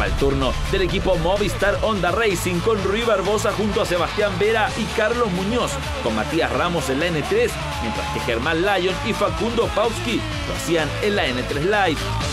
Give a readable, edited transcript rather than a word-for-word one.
Llegaba el turno del equipo Movistar Honda Racing con Rui Barbosa junto a Sebastián Vera y Carlos Muñoz, con Matías Ramos en la N3, mientras que Germán Lyon y Facundo Pauski lo hacían en la N3 Live.